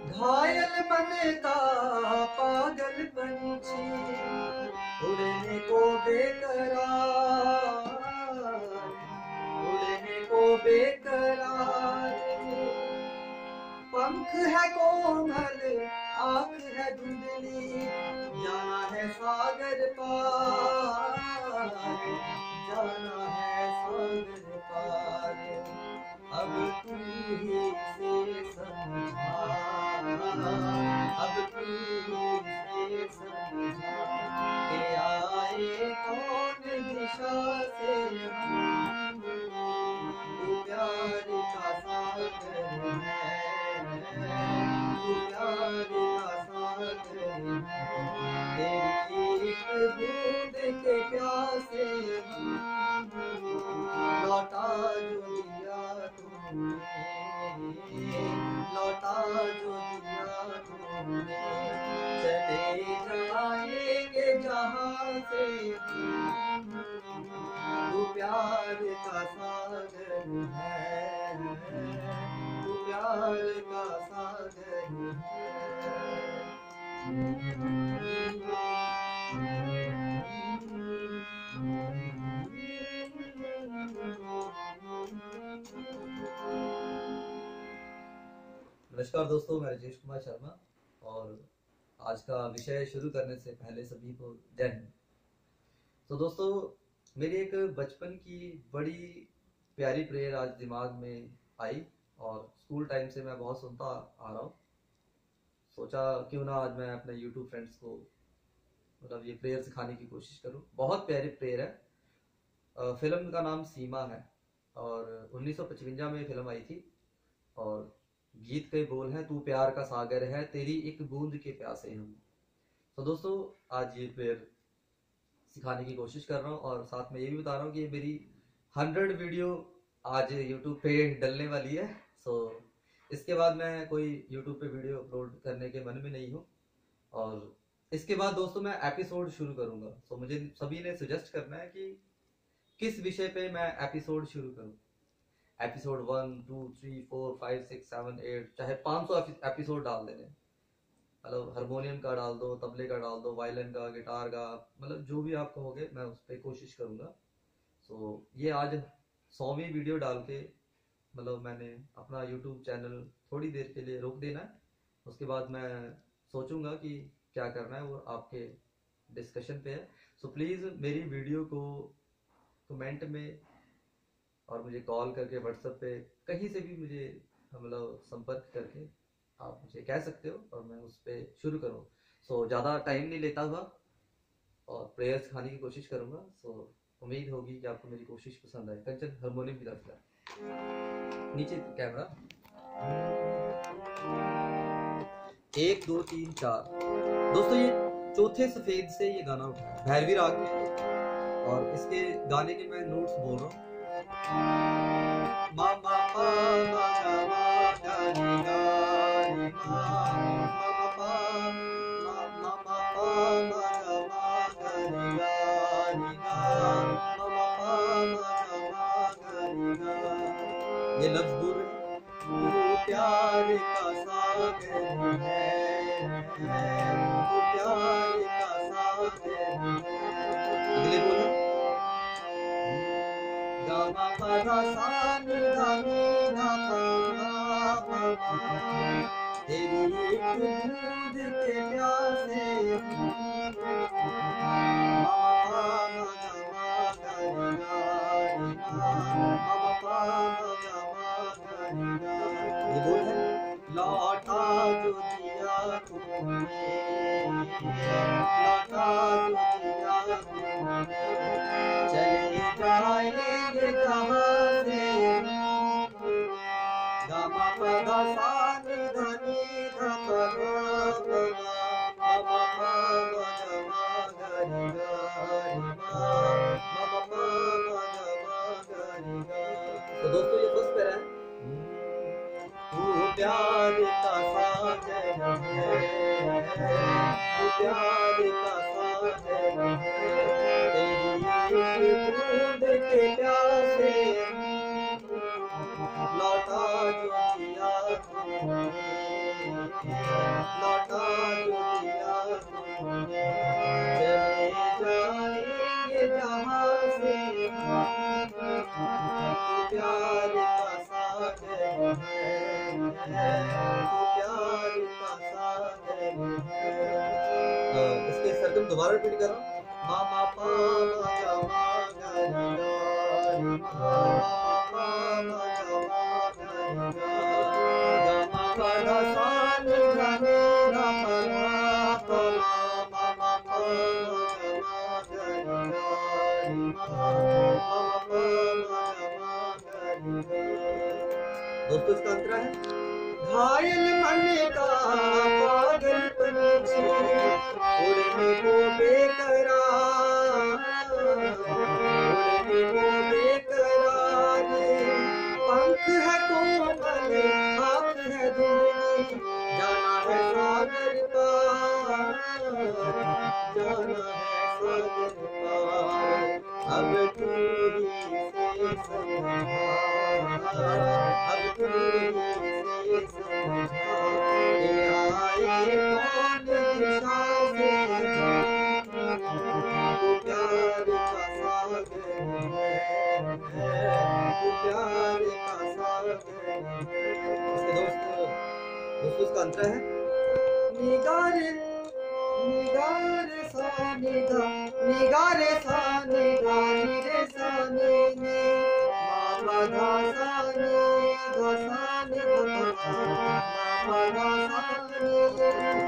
घायल मन का पागल पंछी, उड़ने को बेकरार, उड़ने को बेकरार। पंख है कोमल, आँख है धुंधली, जाना है सागर पार, जाना है सागर पार। अब तू ही से समझा, अब तू ही से समझा, के आए कौन दिशा से हम, तू प्यार का सागर है, तू प्यार का सागर है। तेरी एक बूंद के प्यासे हम, लौटा जो दिया तूने, लौटा जो दिया तूने। चले जाएंगे जहाँ से हम, तू प्यार का सागर है, तू प्यार का सागर है। नमस्कार दोस्तों, मैं राजेश कुमार शर्मा और आज का विषय शुरू करने से पहले सभी को जय हिंद। तो दोस्तों, मेरी एक बचपन की बड़ी प्यारी प्रेयर आज दिमाग में आई और स्कूल टाइम से मैं बहुत सुनता आ रहा हूँ। सोचा क्यों ना आज मैं अपने YouTube फ्रेंड्स को मतलब ये प्रेयर सिखाने की कोशिश करूँ। बहुत प्यारी प्रेयर है। फिल्म का नाम सीमा है और 1955 में फिल्म आई थी और गीत के बोल हैं, तू प्यार का सागर है, तेरी एक बूंद के प्यासे हम। तो दोस्तों, आज ये प्रेयर सिखाने की कोशिश कर रहा हूँ और साथ में ये भी बता रहा हूँ कि ये मेरी 100 वीडियो आज YouTube पे डलने वाली है। सो इसके बाद मैं कोई YouTube पे वीडियो अपलोड करने के मन में नहीं हूँ और इसके बाद दोस्तों मैं एपिसोड शुरू करूँगा। सो मुझे सभी ने सजेस्ट करना है कि किस विषय पे मैं एपिसोड शुरू करूँ। एपिसोड 1, 2, 3, 4, 5, 6, 7, 8, चाहे 500 एपिसोड डाल देने, मतलब हारमोनियम का डाल दो, तबले का डाल दो, वायलिन का, गिटार का, मतलब जो भी आप कहोगे मैं उस पर कोशिश करूँगा। सो ये आज 100वीं वीडियो डाल के मतलब मैंने अपना YouTube चैनल थोड़ी देर के लिए रोक देना है। उसके बाद मैं सोचूंगा कि क्या करना है, वो आपके डिस्कशन पे है। सो प्लीज़ मेरी वीडियो को कमेंट में और मुझे कॉल करके व्हाट्सएप पे कहीं से भी मुझे मतलब संपर्क करके आप मुझे कह सकते हो और मैं उस पर शुरू करूँ। सो ज़्यादा टाइम नहीं लेता हुआ और प्रेयर सिखाने की कोशिश करूँगा। सो उम्मीद होगी कि आपको मेरी कोशिश पसंद आए। कंचन हारमोनियम की तरफ नीचे कैमरा, 1 2 3 4। दोस्तों, ये चौथे सफेद से ये गाना उठा है, भैरवी राग में, और इसके गाने के मैं नोट्स बोल रहा हूँ। मा मा पा मा गा मा गा रे गा रे मा, मा मा पा मा मा मा पा मा गा मा गा रे गा रे गा, मा मा पा मा गा मा गा रे गा। ये लफ्ज बोल रहे हैं, तू प्यार का सागर है, तू प्यार का सागर है। अगले बोलो, गा मा पा धा सा नि धा नि धा पा मा पा पा, तेरी एक बूंद के प्यासे हम, मा पा मा गा मा गा रे गा रे मा, मा पा मा गा मा गा रे गा। ये बोल है, लौटा जो दिया तूने, लौटा जो दिया तूने। चले जाएंगे कहाँ से हम, गा मा पा धा सा नि धा नि धा पा गा मा मा पा मा गा मा गा रे गा रे मा, मा मा पा मा गा मा गा रे गा। तो दोस्तों, ये फर्स्ट पैरा है, तू प्यार का सागर है, तू प्यार का सागर है, तेरी एक बूंद के प्यासे हम, लौटा जो दिया तूने, प्यार का सागर है। इसके सरगम दोबारा रिपीट कर रहा हूँ। मा मा पा मा गा मा गा रे गा रे मा मा मा गा मा गा रे गा मा पा धा सा नि धा नि धा पा धा पा मा मा पा मा गा मा गा रे गा रे मा मा पा मा गा मा गा रे। दोस्तों इसका अंतरा है। घायल मन का पागल पंछी उड़ने को बेकरार, उड़ने को बेकरार, पंख है कोमल आँख है धुंधली, जाना है सागर पार, जाना है सागर पार, अब तू ही से समझा, अब तू ही से समझा, ये आए कौन दिशा से, तू प्यार का सागर है, तू प्यार का सागर है। इसके दोस्तों इसका अंतर है। निगारे निगारे सा निगा, निगारे सा निगा निरे सा नि नि मा धा सा नि धा सा नि धा मा धा सा नि।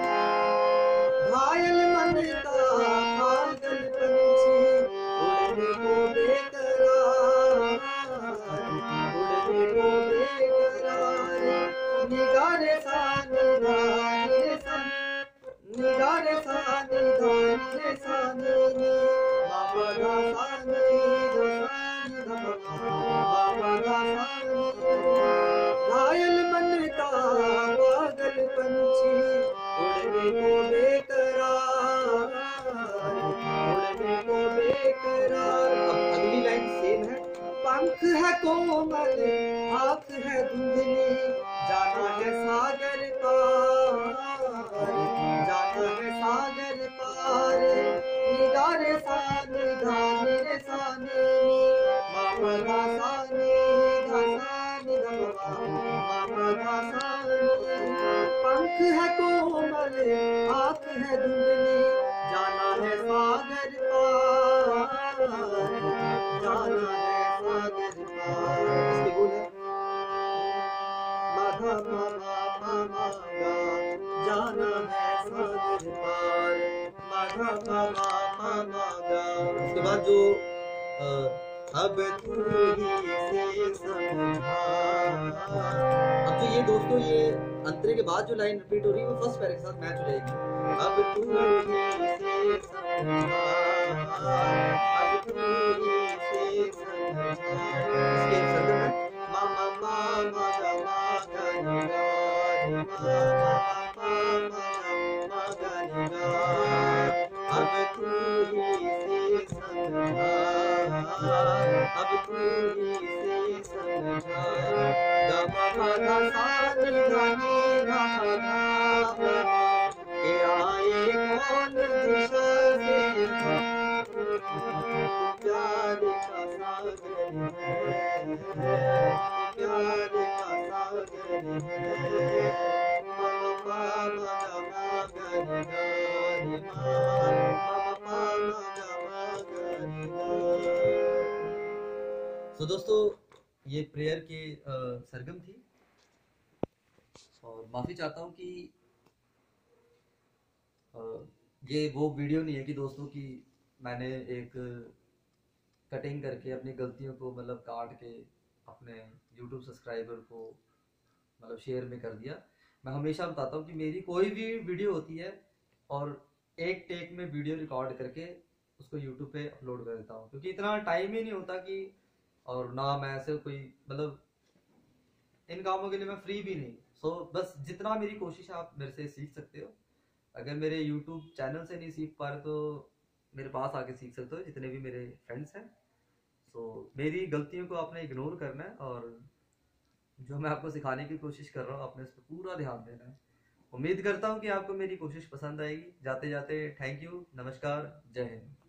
घायल मन का पागल पंछी उड़ने को बेकरार, उड़ने को बेकरार, निगारे सा निगा निरे सा, निगारे सा निगा निरे सा नि नि मा धा सा नि धा सा नि धा मा धा सा नि। घायल मन का पागल पंछी उड़ने को बेकरार, उड़ने को बेकरार। अब अगली लाइन सेम है। पंख है कोमल आँख है धुंधली, जाना है सागर पार, जाना है सागर पार, निगारे सा निगा निरे सा नि मा धा सा नि धा सा नि धा मा धा सा नि। पंख है कोमल आँख है धुंधली, जाना है सागर पार, जाना है सागर पार। इसके बोल है मा धा मा मा मा गा, जाना है सागर पार, मा धा मा मा मा गा। उसके बाद जो अब तू ही से समझा, अब जो ये दोस्तों ये अंतरे के बाद जो लाइन रिपीट हो रही है वो फर्स्ट पैरे के साथ मैच हो जाएगी। अब तू ही से समझा, अब तू ही से समझा। इसके सरगम है मा मा मा मा गा मा गा रे गा रे मा मा मा गा रे गा। अब तू ही से समझा, अब तू ही से समझा, गा मा धा सा नि धा नि धा धा के आए कौन दिशा से, प्यार का सागर है, प्यार का सागर है, मा मा मा गा मा गा रे गा रे मा मा मा गा मा गा रे गा। सो दोस्तों ये प्रेयर की सरगम थी और माफ़ी चाहता हूँ कि ये वो वीडियो नहीं है कि दोस्तों कि मैंने एक कटिंग करके अपनी गलतियों को मतलब काट के अपने YouTube सब्सक्राइबर को मतलब शेयर में कर दिया। मैं हमेशा बताता हूँ कि मेरी कोई भी वीडियो होती है और एक टेक में वीडियो रिकॉर्ड करके उसको YouTube पे अपलोड कर देता हूँ, क्योंकि इतना टाइम ही नहीं होता कि, और ना मैं ऐसे कोई मतलब इन कामों के लिए मैं फ्री भी नहीं। सो बस जितना मेरी कोशिश है आप मेरे से सीख सकते हो। अगर मेरे YouTube चैनल से नहीं सीख पा रहे तो मेरे पास आके सीख सकते हो, जितने भी मेरे फ्रेंड्स हैं। सो मेरी गलतियों को आपने इग्नोर करना है और जो मैं आपको सिखाने की कोशिश कर रहा हूँ आपने उस पर पूरा ध्यान देना है। उम्मीद करता हूँ कि आपको मेरी कोशिश पसंद आएगी। जाते जाते थैंक यू, नमस्कार, जय हिंद।